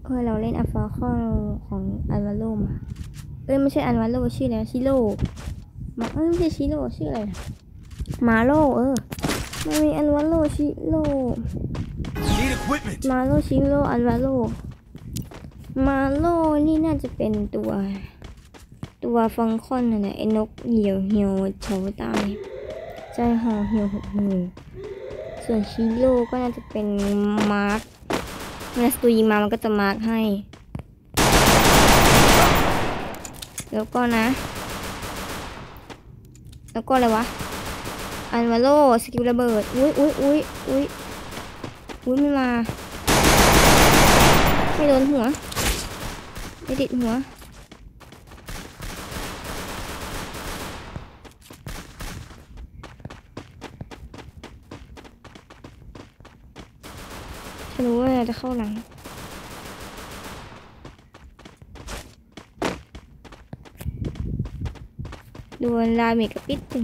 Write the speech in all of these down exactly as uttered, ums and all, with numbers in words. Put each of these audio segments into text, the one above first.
เออเราเล่นอัลฟาคอนของอันวาโลมาเอ้ยไม่ใช่อันวาโลชื่ออะไรชิโร่มาเอ้ยไม่ใช่ชิโร่ชื่ออะไรมาโลเออมันมีอันวาโลชิโร่มาโลชิโร่อันวาโลมาโลนี่น่าจะเป็นตัวตัวฟังคอนนั่นแหละไอ้นกเหี่ยวเหี่ยวเฉาตายใจห่อเหี่ยวหดหูส่วนชิโร่ก็น่าจะเป็นมาร์คเมื่อสตูยิงมามันก็จะมาร์คให้แล้วก็นะแล้วก็อะไรวะอันวาโลสกิลระเบิดอุ้ยอุ้ยอุ้ยอุ้ยอุ้ยไม่มาไม่โดนหัวไม่ติดหัวฉันรู้ว่าจะเข้าหลังดูลาเมกกับปิดตึง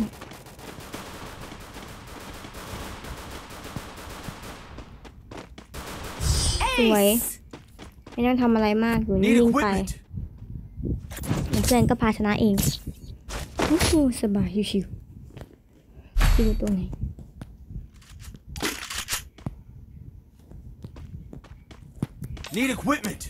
สวยไม่ต้องทำอะไรมากอยู่นิ่งๆไปเพื่อนก็พาชนะเองโอ้โหสบายชิวๆดูตัวไหน Need equipment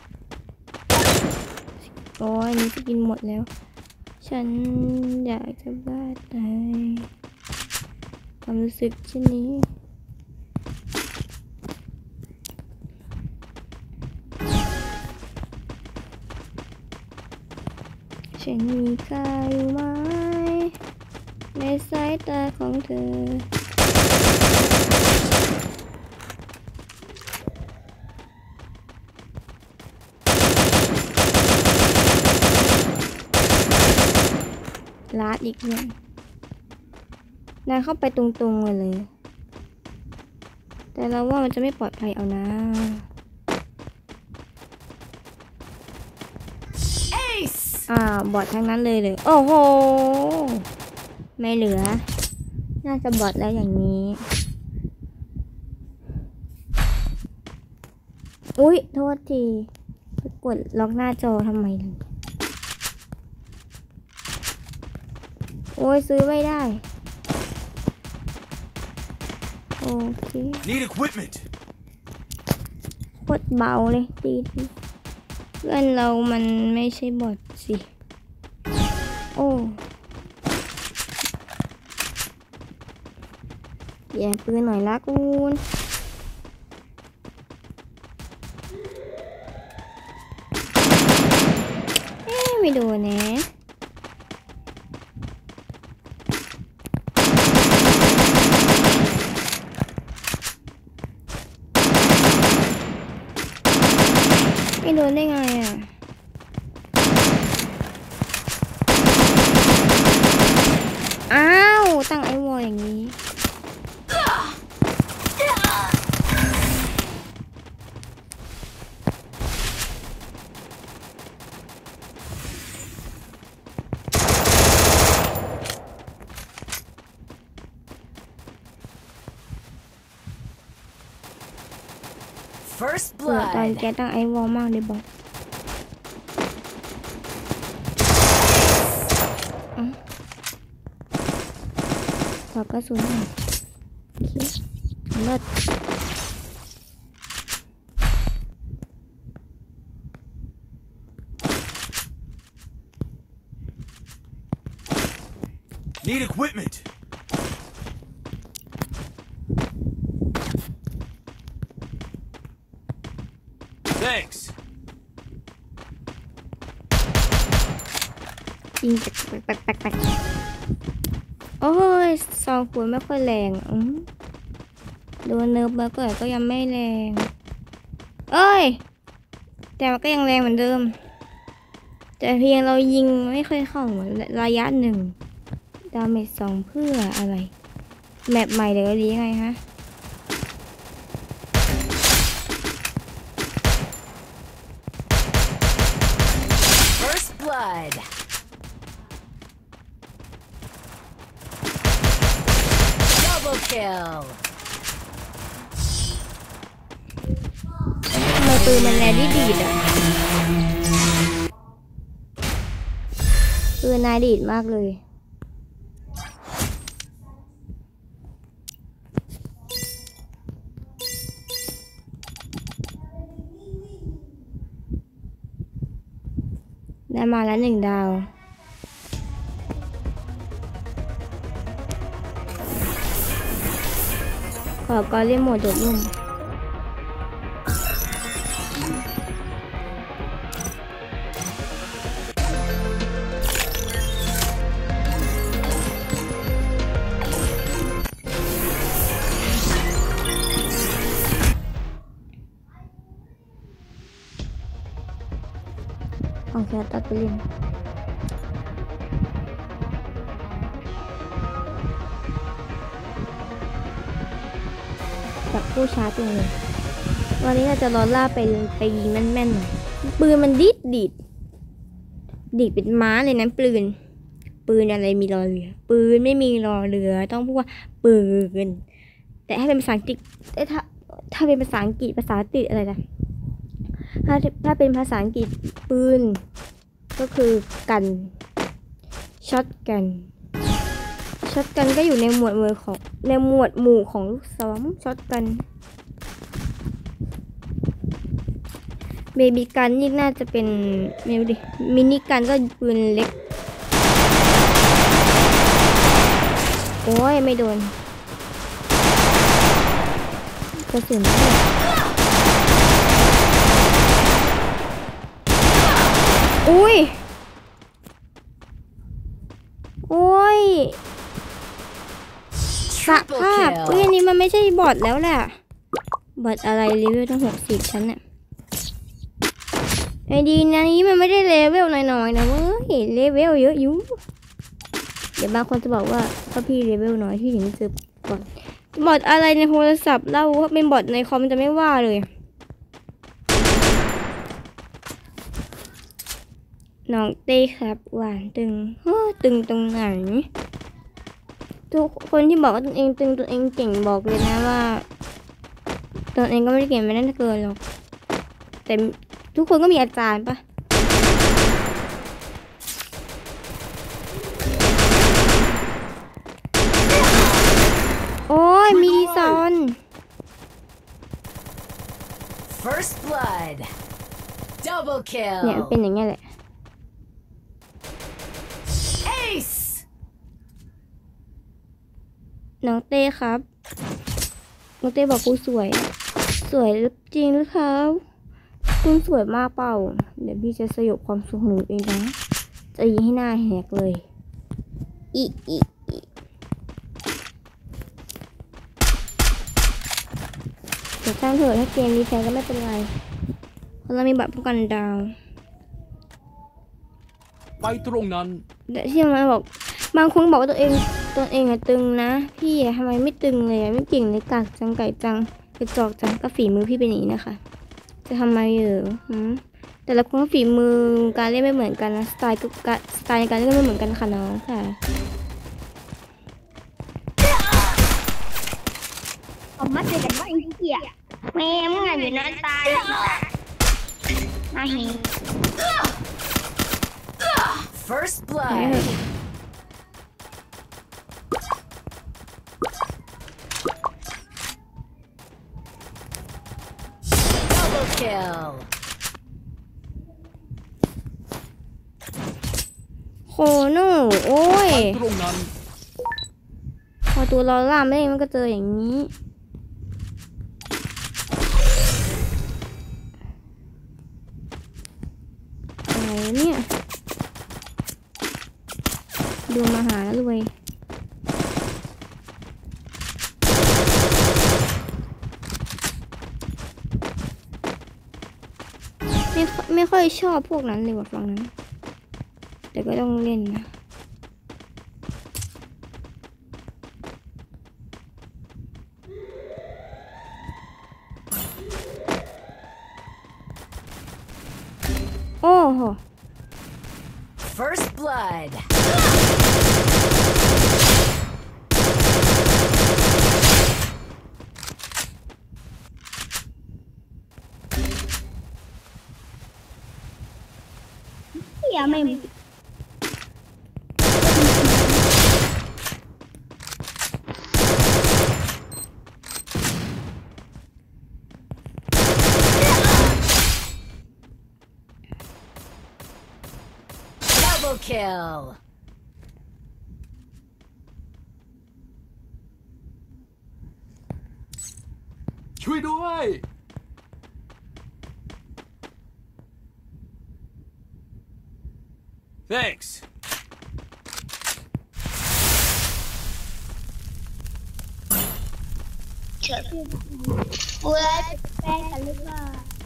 โอ้ยนี่จะกินหมดแล้วฉันอยากจะบ้าตายความรู้สึกเช่นนี้ฉันมีค่าอยู่ไหมในสายตาของเธอลาดอีกเนี่ยนายเข้าไปตรงๆเลยแต่เราว่ามันจะไม่ปลอดภัยเอานะอ่าบอททั้งนั้นเลยเลยโอ้โหไม่เหลือน่าจะบอทแล้วอย่างนี้อุ๊ยโทษทีไปกดล็อกหน้าจอทำไมล่ะโอ้ยซื้อไม่ได้โอเค Need equipment โคตรเบาเลยดีดีเพื่อนเรามันไม่ใช่บอทสิโอ้แย่ปืนหน่อยละคุณเอ๊ะไม่โดนนะไม่โดนได้ไงอ่ะอ้าวตั้งไอวอลอย่างนี้ First เผื่อตอน blood แกตั้งไอวอลมากเลยบอกขอกระสุนหน่อยโอเคเลิศ Need equipment Thanks ยิงแปลกแปลกแปลกโอ้ยซองขวดไม่ค่อยแรงอืมโดนเนิร์ฟมาก่อนก็ยังไม่แรงเอ้ยแต่มันก็ยังแรงเหมือนเดิมแต่เพียงเรายิงไม่ค่อยเข้าเหมือนระยะหนึ่งดาเมจสองเพื่ออะไรแมปใหม่เลยก็ดีไงฮะ First blood Double kill ทำไมปืปืนมันแรงดีดีดอ่ะปืนนายดีดมากเลยได้มาแล้วหนึ่งดาวขอก็เรียกโหมดโดดร่มโอเคตัดไปเล่นจับผู้ชาร์จเลยวันนี้เราจะรอล่าไปไปยิงแม่นๆหน่อยปืนมันดิดดิดดิดเป็นม้าเลยนะปืนปืนอะไรมีรอเรือปืนไม่มีรอเรือต้องพูดว่าปืนแต่ถ้าเป็นภาษาอังกฤษถ้าถ้าเป็นภาษาอังกฤษภาษาติดอะไรนะถ้าถ้าเป็นภาษาอังกฤษปืนก็คือกันช็อตกันช็อตกันก็อยู่ในหมวดหมู่ของในหมวดหมู่ของลูกซองช็อตกันเบบี้กันนี่น่าจะเป็นเมลดิมินิกันก็ปืนเล็กโอ้ยไม่โดนกระสุนอุ้ยโอ้ยสภาพอุ้ยอันนี้มันไม่ใช่บอทแล้วแหละบอทอะไรเลเวลตั้งหกสิบชั้นเนี่ยไอดีนะนี้มันไม่ได้เลเวลน้อยๆนะเว้ยเลเวลเยอะอยู่เดี๋ยวบางคนจะบอกว่าถ้าพี่เลเวลน้อยพี่ถึงจะเจอบอทบอทอะไรในโทรศัพท์เล่าว่าเป็นบอทในคอมมันจะไม่ว่าเลยน้องเต้ครับหวานตึงตึงตรงไหนทุกคนที่บอกว่าตัวเองตึงตัวเองเก่งบอกเลยนะว่าตัวเองก็ไม่ได้เก่งไม่ได้เกินหรอกแต่ทุกคนก็มีอาจารย์ปะโอ้ยมีซอน First blood. Double kill. เนี่ยเป็นอย่างเงี้ยแหละน้องเต้ครับน้องเต้บอกกูสวยสวยจริงหรือครับคุณสวยมากเปล่าเดี๋ยวพี่จะสยบความสุขหนูเองนะจะยิงให้หน้าแหกเลยอีอีอีแต่ช่างเถอะถ้าเกมนี้แพ้ก็ไม่เป็นไรเพราะเรามีบัตรป้องกันดาวไปตรงนั้นแต่ที่มันบอกบางคนบอกว่าตัวเองตัวเองอะตึงนะพี่ทำไมไม่ตึงเลยไม่เก่งเลยกากจังไก่จังกระจอกจังก็ฝีมือพี่เป็นอย่างนี้นะคะจะทำไมเออแต่ละคนฝีมือการเล่นไม่เหมือนกันนะสไตล์ก็สไตล์การเล่นไม่เหมือนกันค่ะน้องค่ะผมมาเจอกันว่าไอ้เหี้ยแม่มึงอยู่นั่นตายมาเห็น First blood. Double kill. โคโน่โอ้ยตรงนั้นพอตัวเราล่ามไม่ได้มันก็เจออย่างนี้อะไรเนี่ยดูมาหาแล้วรวยไม่ไม่ค่อยชอบพวกนั้นเลยว่ะฝั่งนั้นแต่ก็ต้องเล่นนะโอ้โห First blood. ยไม่มี Double kill. ช่วยด้วย Thanks. เชื่อพี่เว้ยแป้งกันหรือเปล่า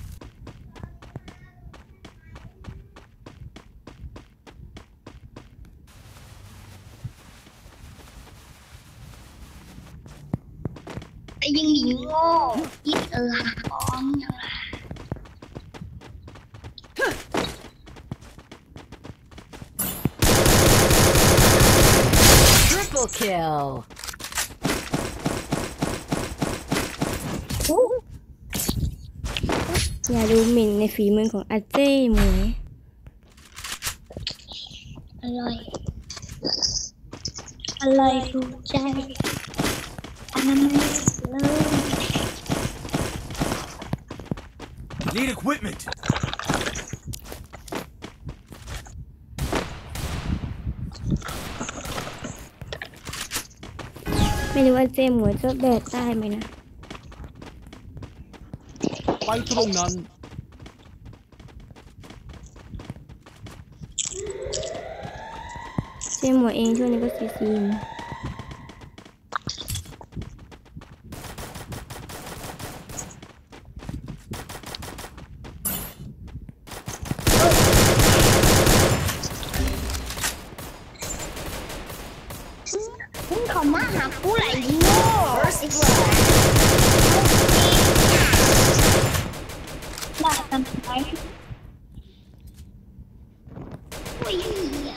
แต่ยังหนีโง่ยิดเออฟ้องอย่างไร Triple kill. อย่าดูหมิ่นในฝีมือของอาเจ้หมวยอร่อยอร่อยถูกใจอนามัยเลย Need equipment. ไม่รู้ว่าเจ้หมวยจะแบกได้ไหมนะไปตรงนั้นเจ้หมวยเองช่วงนี้ก็ซีซีมมึงเขามาหาผู้ไหลโง่ First blood. ว่ากันไปอุ้ย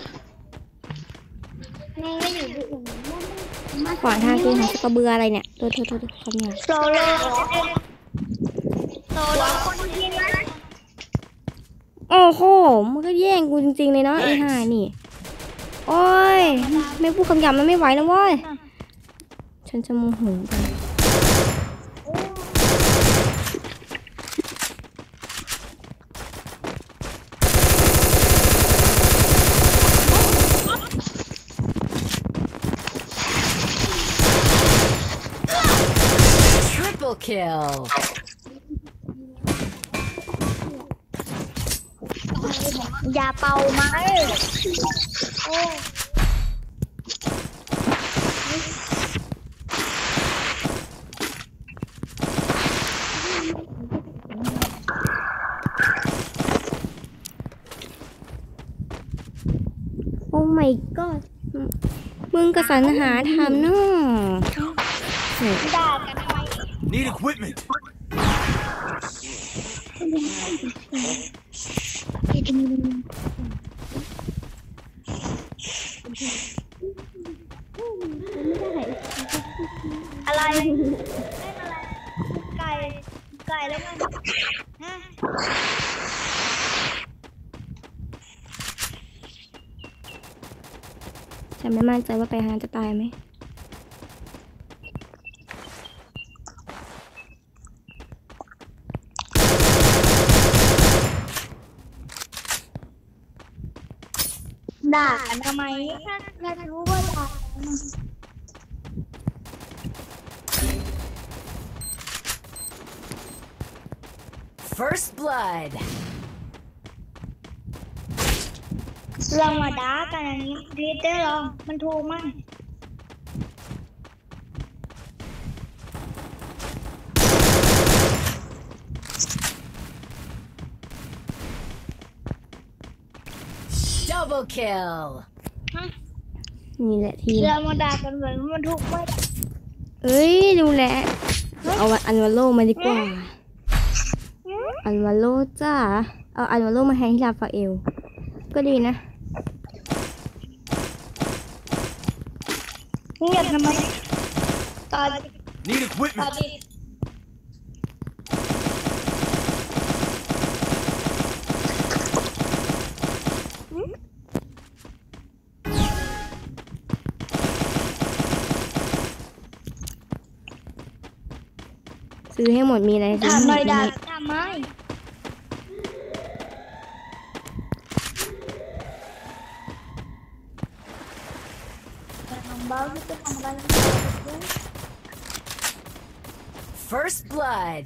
แม่งไม่อยู่ที่อื่นมาขวางทางกูหาสกระเบืออะไรเนี่ยตัวตัวตัวคำหยาบโซโล่โซโล่คนที่นะโอ้โหมันก็แย่งกูจริงๆเลยเนาะไอ้ห่านี่ โอ้ยไม่พูดคำหยาบมันไม่ไหวแล้วเว้ยฉันจะโมโหกัน Triple kill. อย่าเป่าไม้โอ้โอ้ my god มึงกระสันหาทำเนาะด่ากันทำไม Need equipment. อะไรเล่นอะไรไก่ไก่แล้วมันฮะฉันไม่มั่นใจว่าไปหาจะตายไหมด่ากันทำไมถ้าถ้ารู้ว่าด่า First blood. เรามาด่ากันอย่างนี้ดีเต้หรอมันถูกมั้ย Double kill. นี่แหละทีมเรามาด่ากันเหมือนมันถูกมั้ยเอ้ยดูแลเอาอันวาโลมาดีกว่า อันวาโลจ้าเอาอันวาโลมาแทนที่ลาฟาเอล ก็ดีนะเงียบทำไมตอน Need ตอน equipment. ดิซื้อให้หมดมีอะไรซื้อถามให้หหมน่อยดดามีบทำไมทำบ้าที่จะทำบ้า First blood.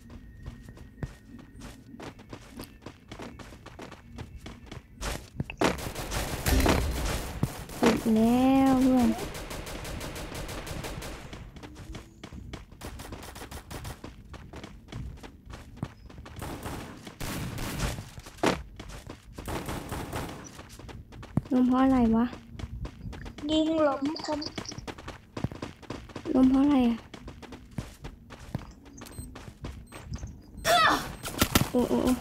อีกแล้วเพื่อนลมเพราะอะไรวะยิงหลมคมลมเพราะอะไรอ่ะโอ้โอ้โอ้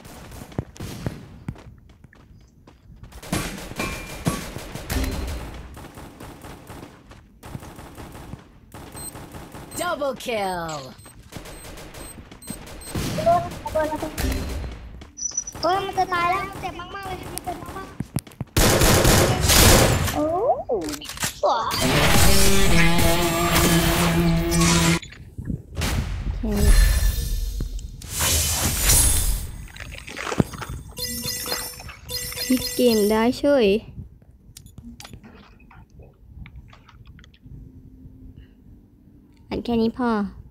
Double kill. เฮ้ยมันจะตายแล้วมันเจ็บมากๆเลยมันเจ็บมากๆโอ้สวยแค่พลิกเกมได้เฉยอันแค่นี้พอ